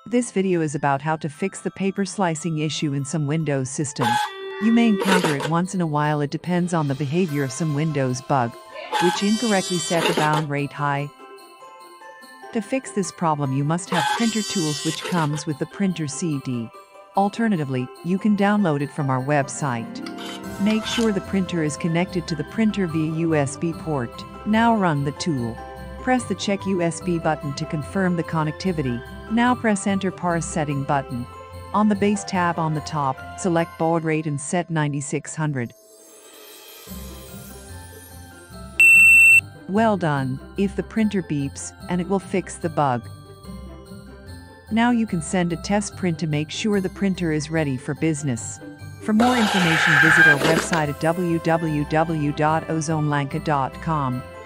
This video is about how to fix the paper slicing issue in some Windows systems. You may encounter it once in a while. It depends on the behavior of some Windows bug, which incorrectly set the bound rate high. To fix this problem, you must have Printer Tools, which comes with the printer CD. Alternatively, you can download it from our website. Make sure the printer is connected to the printer via USB port. Now run the tool. Press the Check USB button to confirm the connectivity. Now press Enter Parse Setting button. On the Base tab on the top, select baud rate and set 9600. Well done. If the printer beeps, and it will fix the bug. Now you can send a test print to make sure the printer is ready for business. For more information, visit our website at www.ozonelanka.com.